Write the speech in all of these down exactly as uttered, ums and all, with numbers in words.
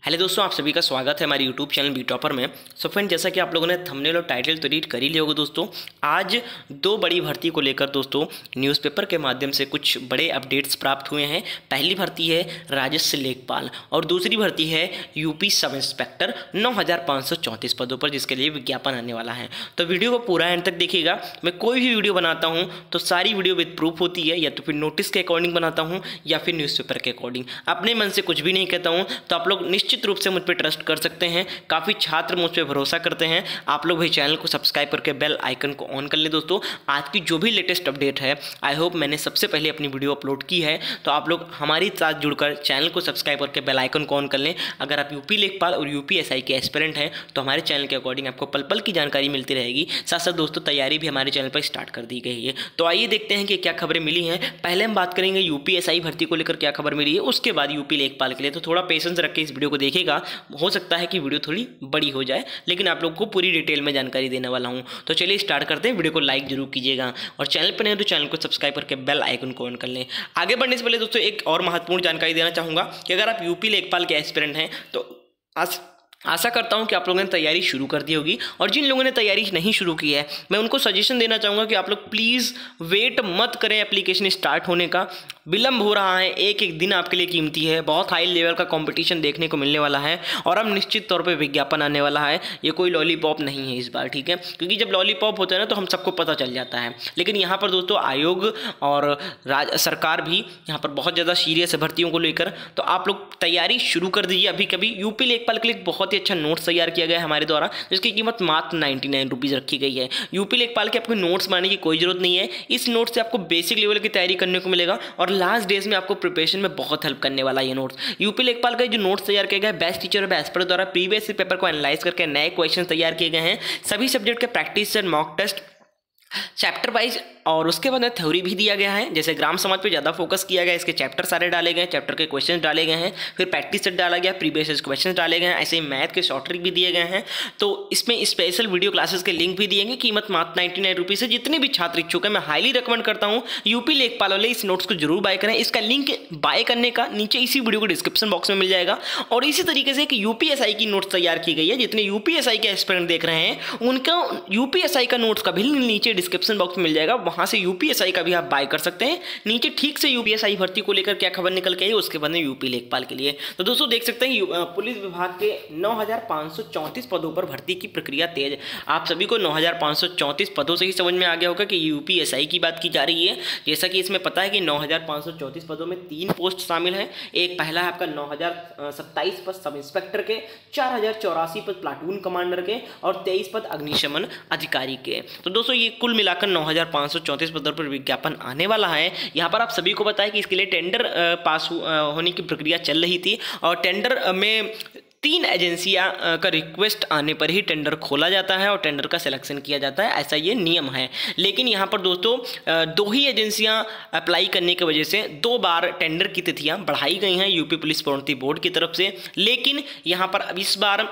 Hello दोस्तों, आप सभी का स्वागत है हमारे यूट्यूब चैनल बी टॉपर में। सो फ्रेंड, जैसा कि आप लोगों ने थंबनेल और टाइटल तो रीड कर ही लिया होगा दोस्तों, आज दो बड़ी भर्ती को लेकर दोस्तों न्यूज़पेपर के माध्यम से कुछ बड़े अपडेट्स प्राप्त हुए हैं। पहली भर्ती है राजस्व लेखपाल और दूसरी भर्ती है यूपी सब इंस्पेक्टर नौ हज़ार पाँच सौ चौंतीस पदों पर, जिसके लिए विज्ञापन आने वाला है। तो वीडियो को पूरा एंड तक देखिएगा। मैं कोई भी वीडियो बनाता हूँ तो सारी वीडियो विद प्रूफ होती है, या तो फिर नोटिस के अकॉर्डिंग बनाता हूँ या फिर न्यूज़पेपर के अकॉर्डिंग। अपने मन से कुछ भी नहीं कहता हूँ, तो आप लोग निश्चित रूप से मुझ पर ट्रस्ट कर सकते हैं। काफ़ी छात्र मुझ पर भरोसा करते हैं। आप लोग भाई चैनल को सब्सक्राइब करके बेल आइकन को ऑन कर लें दोस्तों। आज की जो भी लेटेस्ट अपडेट है, आई होप मैंने सबसे पहले अपनी वीडियो अपलोड की है, तो आप लोग हमारे साथ जुड़कर चैनल को सब्सक्राइब करके बेल आइकन को ऑन कर लें। अगर आप यूपी लेखपाल और यूपी एसआई के एस्पिरेंट हैं तो हमारे चैनल के अकॉर्डिंग आपको पल पल की जानकारी मिलती रहेगी। साथ साथ दोस्तों तैयारी भी हमारे चैनल पर स्टार्ट कर दी गई है। तो आइए देखते हैं कि क्या खबरें मिली हैं। पहले हम बात करेंगे यूपी एसआई भर्ती को लेकर क्या खबर मिली है, उसके बाद यूपी लेखपाल के लिए। तो थोड़ा पेशेंस रख के इस वीडियो को देखिएगा। हो सकता है कि वीडियो थोड़ी बड़ी हो जाए, लेकिन आप लोग को पूरी डिटेल में जानकारी देने वाला हूं। तो चलिए स्टार्ट करते हैं। वीडियो को लाइक जरूर कीजिएगा और चैनल पर नहीं तो चैनल को सब्सक्राइब करके बेल आइकन को ऑन कर लें। आगे बढ़ने से पहले दोस्तों एक और महत्वपूर्ण जानकारी देना चाहूँगा कि अगर आप यूपी लेखपाल के एस्पिरेंट हैं तो आज आशा करता हूं कि आप लोगों ने तैयारी शुरू कर दी होगी, और जिन लोगों ने तैयारी नहीं शुरू की है मैं उनको सजेशन देना चाहूँगा कि आप लोग प्लीज़ वेट मत करें एप्लीकेशन स्टार्ट होने का। विलंब हो रहा है, एक एक दिन आपके लिए कीमती है। बहुत हाई लेवल का कंपटीशन देखने को मिलने वाला है और अब निश्चित तौर पे विज्ञापन आने वाला है। ये कोई लॉलीपॉप नहीं है इस बार, ठीक है, क्योंकि जब लॉलीपॉप होता है ना तो हम सबको पता चल जाता है। लेकिन यहाँ पर दोस्तों आयोग और राज सरकार भी यहाँ पर बहुत ज़्यादा सीरियस है भर्तियों को लेकर। तो आप लोग तैयारी शुरू कर दीजिए अभी कभी। यूपी लेखपाल के लिए बहुत ही अच्छा नोट्स तैयार किया गया है हमारे द्वारा, जिसकी कीमत मात्र नाइन्टी नाइन रुपीज़ रखी गई है। यूपी लेखपाल के आपको नोट्स बनाने की कोई जरूरत नहीं है। इस नोट से आपको बेसिक लेवल की तैयारी करने को मिलेगा और लास्ट डेज में आपको प्रिपरेशन में बहुत हेल्प करने वाला ये नोट्स। यूपी लेखपाल का जो नोट्स तैयार किया गया है, बेस्ट टीचर और बेस्ट एक्सपर्ट द्वारा प्रीवियस पेपर को एनालाइज करके नए क्वेश्चन तैयार किए गए हैं। सभी सब्जेक्ट के practice set, mock test, chapter wise, और उसके बाद में थ्योरी भी दिया गया है। जैसे ग्राम समाज पे ज़्यादा फोकस किया गया, इसके चैप्टर सारे डाले गए हैं, चैप्टर के क्वेश्चन डाले गए हैं, फिर प्रैक्टिस सेट डाला गया, प्रीवियस क्वेश्चन डाले गए हैं। ऐसे ही मैथ के शॉर्ट ट्रिक भी दिए गए हैं। तो इसमें स्पेशल वीडियो क्लासेस के लिंक भी दिएंगे। कीमत मात्र नाइन्टी नाइन रुपीज़ है। जितने भी छात्र इच्छुक है मैं हाईली रिकमेंड करता हूँ यूपी लेखपाल वाले इस नोट्स को जरूर बाय करें। इसका लिंक बाय करने का नीचे इसी वीडियो को डिस्क्रिप्शन बॉक्स में मिल जाएगा। और इसी तरीके से एक यूपीएसआई की नोट्स तैयार की गई है। जितने यूपीएसआई के एस्पिरेंट देख रहे हैं उनका यूपीएसआई का नोट्स का भी नीचे डिस्क्रिप्शन बॉक्स में मिल जाएगा, वहां से यूपीएसआई का भी आप बाय कर सकते हैं। नीचे ठीक से यूपीएसआई भर्ती को लेकर क्या खबर निकल के आई उसके बाद में यूपी लेखपाल के लिए। तो दोस्तों देख सकते हैं पुलिस विभाग के नौ हज़ार पाँच सौ चौंतीस पदों पर भर्ती की प्रक्रिया तेज। आप सभी को नौ हज़ार पाँच सौ चौंतीस पदों से ही समझ में आ गया होगा कि यूपीएसआई की बात की जा रही है। जैसा कि इसमें पता है कि नौ हज़ार पाँच सौ चौंतीस पदों में तीन पोस्ट शामिल है। एक पहला है आपका नौ हज़ार सत्ताईस पद सब इंस्पेक्टर के, चार हजार चौरासी पद प्लाटून कमांडर के और तेईस पद अग्निशमन अधिकारी के। तो दोस्तों ये कुल मिलाकर नौ हज़ार पाँच सौ चौंतीस पदों पर विज्ञापन आने वाला है। यहाँ पर आप सभी को बताया कि इसके लिए टेंडर पास होने की प्रक्रिया चल रही थी और टेंडर में तीन एजेंसियां का रिक्वेस्ट आने पर ही टेंडर खोला जाता है और टेंडर का सिलेक्शन किया जाता है, ऐसा ये नियम है। लेकिन यहाँ पर दोस्तों दो ही एजेंसियां अप्लाई करने की वजह से दो बार टेंडर की तिथियां बढ़ाई गई हैं यूपी पुलिस प्रोन्नति बोर्ड की तरफ से। लेकिन यहाँ पर अब इस बार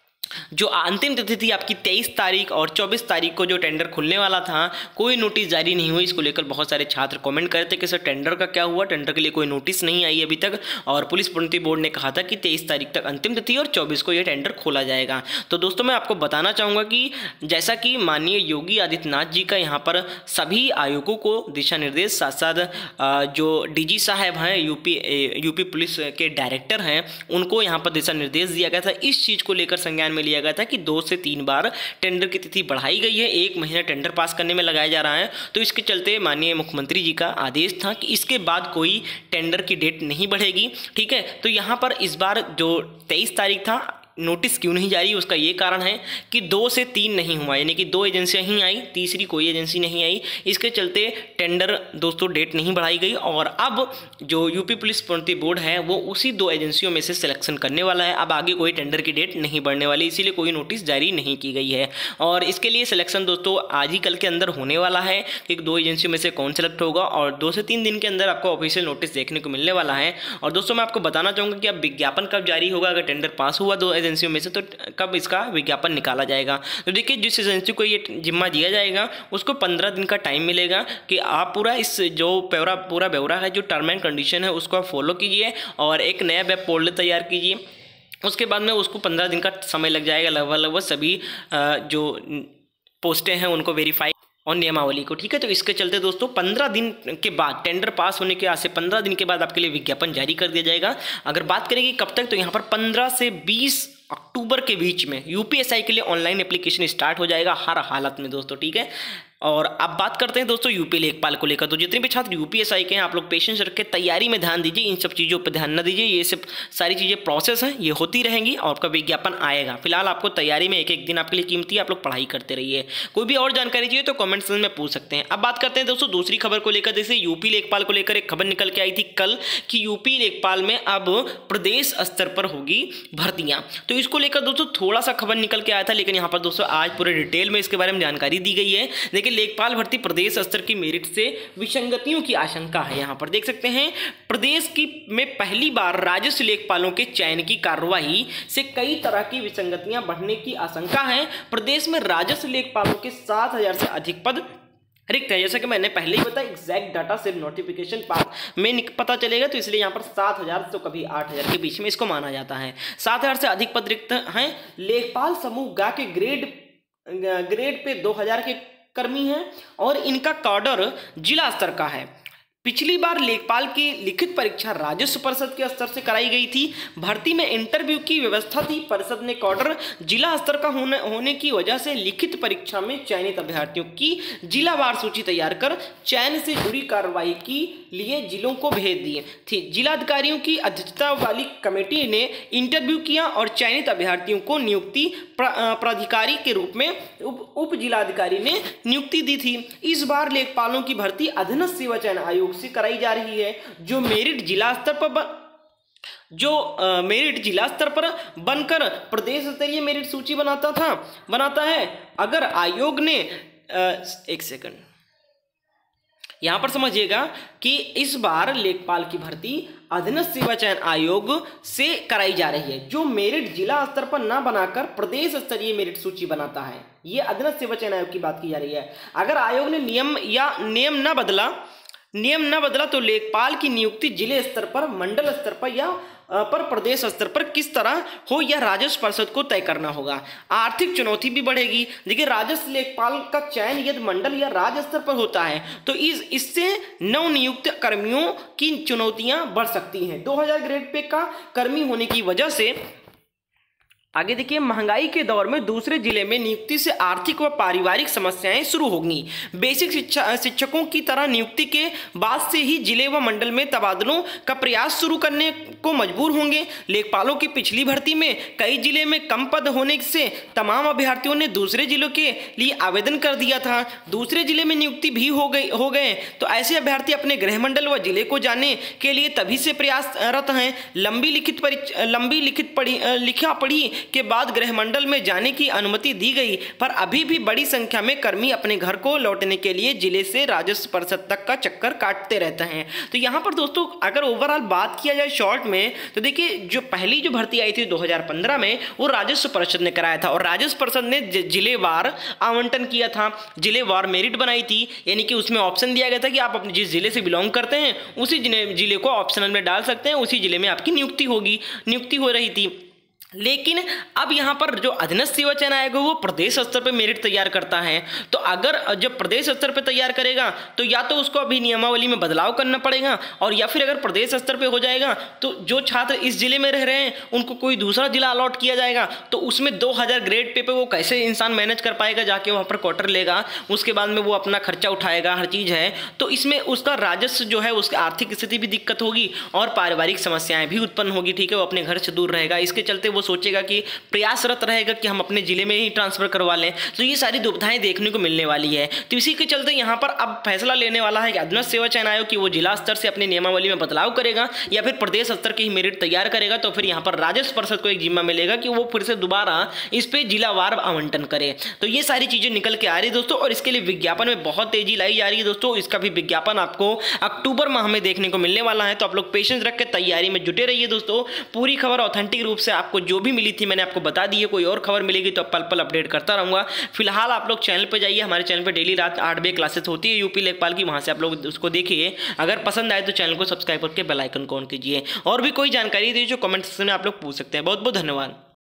जो अंतिम तिथि थी आपकी तेईस तारीख और चौबीस तारीख को जो टेंडर खुलने वाला था, कोई नोटिस जारी नहीं हुई। इसको लेकर बहुत सारे छात्र कमेंट कर रहे थे कि सर टेंडर का क्या हुआ, टेंडर के लिए कोई नोटिस नहीं आई अभी तक। और पुलिस प्रोन्नति बोर्ड ने कहा था कि तेईस तारीख तक अंतिम तिथि और चौबीस को यह टेंडर खोला जाएगा। तो दोस्तों मैं आपको बताना चाहूँगा कि जैसा कि माननीय योगी आदित्यनाथ जी का यहाँ पर सभी आयोगों को दिशा निर्देश, साथ साथ जो डीजी साहब हैं, यूपी यूपी पुलिस के डायरेक्टर हैं, उनको यहाँ पर दिशा निर्देश दिया गया था। इस चीज़ को लेकर संज्ञान में लिया गया था कि दो से तीन बार टेंडर की तिथि बढ़ाई गई है। एक महीना टेंडर पास करने में लगाया जा रहा है। तो इसके चलते माननीय मुख्यमंत्री जी का आदेश था कि इसके बाद कोई टेंडर की डेट नहीं बढ़ेगी, ठीक है। तो यहाँ पर इस बार जो तेईस तारीख था, नोटिस क्यों नहीं जारी, उसका ये कारण है कि दो से तीन नहीं हुआ, यानी कि दो एजेंसियां ही आई, तीसरी कोई एजेंसी नहीं आई। इसके चलते टेंडर दोस्तों डेट नहीं बढ़ाई गई और अब जो यूपी पुलिस प्रोन्नति बोर्ड है वो उसी दो एजेंसियों में से सिलेक्शन करने वाला है। अब आगे कोई टेंडर की डेट नहीं बढ़ने वाली, इसीलिए कोई नोटिस जारी नहीं की गई है। और इसके लिए सिलेक्शन दोस्तों आज ही कल के अंदर होने वाला है कि दो एजेंसियों में से कौन सेलेक्ट होगा, और दो से तीन दिन के अंदर आपको ऑफिशियल नोटिस देखने को मिलने वाला है। और दोस्तों मैं आपको बताना चाहूँगा कि अब विज्ञापन कब जारी होगा, अगर टेंडर पास हुआ दो एजेंसियों में से तो कब इसका विज्ञापन निकाला जाएगा। तो देखिए जिस एजेंसी को ये जिम्मा दिया जाएगा उसको पंद्रह दिन का टाइम मिलेगा कि आप पूरा इस जो पूरा पूरा ब्यौरा है, जो टर्म एंड कंडीशन है, उसको आप फॉलो कीजिए और एक नया वेब पोर्टल तैयार कीजिए। उसके बाद में उसको पंद्रह दिन का समय लग जाएगा लगभग लगभग सभी जो पोस्टें हैं उनको वेरीफाई और नियमावली को, ठीक है। तो इसके चलते दोस्तों पंद्रह दिन के बाद, टेंडर पास होने के आज से पंद्रह दिन के बाद आपके लिए विज्ञापन जारी कर दिया जाएगा। अगर बात करेंगे कब तक, तो यहाँ पर पंद्रह से बीस अक्टूबर के बीच में यूपीएसआई के लिए ऑनलाइन एप्लीकेशन स्टार्ट हो जाएगा हर हालत में दोस्तों, ठीक है। और अब बात करते हैं दोस्तों यूपी लेखपाल को लेकर। तो जितने भी छात्र यूपीएसआई के हैं आप लोग पेशेंस रख के तैयारी में ध्यान दीजिए, इन सब चीज़ों पर ध्यान न दीजिए। ये सब सारी चीज़ें प्रोसेस हैं, ये होती रहेंगी और आपका विज्ञापन आएगा। फिलहाल आपको तैयारी में एक एक दिन आपके लिए कीमती है, आप लोग पढ़ाई करते रहिए। कोई भी और जानकारी चाहिए तो कमेंट्स में पूछ सकते हैं। अब बात करते हैं दोस्तों दूसरी खबर को लेकर। जैसे यूपी लेखपाल को लेकर एक खबर निकल के आई थी कल कि यूपी लेखपाल में अब प्रदेश स्तर पर होगी भर्तियां। तो इसको लेकर दोस्तों थोड़ा सा खबर निकल के आया था, लेकिन यहाँ पर दोस्तों आज पूरे डिटेल में इसके बारे में जानकारी दी गई है। देखिए लेखपाल भर्ती प्रदेश स्तर की मेरिट से विसंगतियों की आशंका है। यहाँ पर देख सकते हैं प्रदेश की में पहली बार राजस्व लेखपालों के चयन की कार्यवाही से कई तरह की विसंगतियां बढ़ने की आशंका है। प्रदेश में राजस्व लेखपालों के सात हजार से अधिक पद रिक्त है। जैसा कि मैंने पहले ही बताया, एग्जैक्ट डाटा सिर्फ नोटिफिकेशन पास में पता चलेगा, तो इसलिए यहाँ पर सात हजार तो कभी आठ हजार के बीच में इसको माना जाता है। सात हजार से अधिक पद रिक्त हैं। लेखपाल समूह गा के ग्रेड ग्रेड पे दो हजार के कर्मी हैं और इनका काडर जिला स्तर का है। पिछली बार लेखपाल की लिखित परीक्षा राजस्व परिषद के स्तर से कराई गई थी। भर्ती में इंटरव्यू की व्यवस्था थी। परिषद ने काडर जिला स्तर का होने होने की वजह से लिखित परीक्षा में चयनित अभ्यर्थियों की जिलावार सूची तैयार कर चयन से जुड़ी कार्रवाई के लिए जिलों को भेज दिए थी। जिलाधिकारियों की अध्यक्षता वाली कमेटी ने इंटरव्यू किया और चयनित अभ्यर्थियों को नियुक्ति प्राधिकारी के रूप में उप उप जिलाधिकारी ने नियुक्ति दी थी। इस बार लेखपालों की भर्ती अधीनस्थ सेवा चयन आयोग से कराई जा रही है, जो मेरिट जिला स्तर पर जो आ, मेरिट जिला स्तर पर बनकर प्रदेश स्तरीय मेरिट सूची बनाता था बनाता है। अगर आयोग ने आ, एक सेकंड यहां पर समझिएगा कि इस बार लेखपाल की भर्ती अधीनस्थ सेवा चयन आयोग से कराई जा रही है, जो मेरिट जिला स्तर पर न बनाकर प्रदेश स्तरीय मेरिट सूची बनाता है। ये अधीनस्थ सेवा चयन आयोग की बात की जा रही है। अगर आयोग ने नियम या नियम न बदला नियम न बदला तो लेखपाल की नियुक्ति जिले स्तर पर, मंडल स्तर पर या पर प्रदेश स्तर पर किस तरह हो यह राजस्व परिषद को तय करना होगा। आर्थिक चुनौती भी बढ़ेगी। देखिए राजस्व लेखपाल का चयन यदि मंडल या राज्य स्तर पर होता है तो इस इससे नवनियुक्त कर्मियों की चुनौतियां बढ़ सकती हैं। दो हजार ग्रेड पे का कर्मी होने की वजह से आगे देखिए महंगाई के दौर में दूसरे जिले में नियुक्ति से आर्थिक व पारिवारिक समस्याएं शुरू होंगी। बेसिक शिक्षा शिक्षकों की तरह नियुक्ति के बाद से ही जिले व मंडल में तबादलों का प्रयास शुरू करने को मजबूर होंगे। लेखपालों की पिछली भर्ती में कई जिले में कम पद होने से तमाम अभ्यर्थियों ने दूसरे जिलों के लिए आवेदन कर दिया था। दूसरे जिले में नियुक्ति भी हो गई हो गए तो ऐसे अभ्यर्थी अपने गृह मंडल व जिले को जाने के लिए तभी से प्रयासरत हैं। लंबी लिखित परीक्षा लंबी लिखित पढ़ी लिखा पढ़ी के बाद गृह मंडल में जाने की अनुमति दी गई, पर अभी भी बड़ी संख्या में कर्मी अपने घर को लौटने के लिए जिले से राजस्व परिषद तक का चक्कर काटते रहते हैं। तो यहाँ पर दोस्तों अगर ओवरऑल बात किया जाए शॉर्ट में, तो देखिए जो पहली जो भर्ती आई थी दो हजार पंद्रह में वो राजस्व परिषद ने कराया था और राजस्व परिषद ने जिलेवार आवंटन किया था, जिलेवार मेरिट बनाई थी। यानी कि उसमें ऑप्शन दिया गया था कि आप अपने जिस जिले से बिलोंग करते हैं उसी जिले को ऑप्शनल में डाल सकते हैं, उसी जिले में आपकी नियुक्ति होगी नियुक्ति हो रही थी। लेकिन अब यहाँ पर जो अधीनस्थ सेवा चयन आयोग है वो प्रदेश स्तर पर मेरिट तैयार करता है। तो अगर जब प्रदेश स्तर पर तैयार करेगा तो या तो उसको अभी नियमावली में बदलाव करना पड़ेगा, और या फिर अगर प्रदेश स्तर पर हो जाएगा तो जो छात्र इस जिले में रह रहे हैं उनको कोई दूसरा जिला अलॉट किया जाएगा। तो उसमें दो हज़ार ग्रेड पे पे वो कैसे इंसान मैनेज कर पाएगा, जाके वहाँ पर क्वार्टर लेगा, उसके बाद में वो अपना खर्चा उठाएगा, हर चीज़ है। तो इसमें उसका राजस्व जो है उसकी आर्थिक स्थिति भी दिक्कत होगी और पारिवारिक समस्याएं भी उत्पन्न होगी, ठीक है। वो अपने घर से दूर रहेगा, इसके चलते वो सोचेगा कि प्रयासरत रहेगा कि हम अपने जिले में ही ट्रांसफर करवा लें। तो ये सारी दुविधाएं देखने को मिलने वाली है। तो इसी के चलते यहाँ पर अब फैसला लेने वाला है कि अधीनस्थ सेवा चयन आयोग की वो जिला स्तर से अपनी नियमावली में बदलाव करेगा या फिर प्रदेश स्तर की ही मेरिट तैयार करेगा। तो फिर यहाँ पर राजस्व परिषद को एक जिम्मा मिलेगा कि वो फिर से दोबारा इस पे जिलावार आवंटन करे। तो ये सारी चीजें निकल के आ रही है दोस्तों, और इसके लिए विज्ञापन में बहुत तेजी लाई जा रही है दोस्तों। इसका भी विज्ञापन आपको अक्टूबर माह में देखने को मिलने वाला है। तो आप लोग पेशेंस रख के तैयारी में जुटे रहिए दोस्तों। पूरी खबर ऑथेंटिक रूप से आपको जो भी मिली थी मैंने आपको बता दी है। कोई और खबर मिलेगी तो पल पल अपडेट करता रहूँगा। फिलहाल आप लोग चैनल पर जाइए, हमारे चैनल पर डेली रात आठ बजे क्लासेस होती है यूपी लेखपाल की, वहाँ से आप लोग उसको देखिए। अगर पसंद आए तो चैनल को सब्सक्राइब करके बेल आइकन को ऑन कीजिए। और भी कोई जानकारी दी जो कमेंट सेक्शन में आप लोग पूछ सकते हैं। बहुत बहुत धन्यवाद।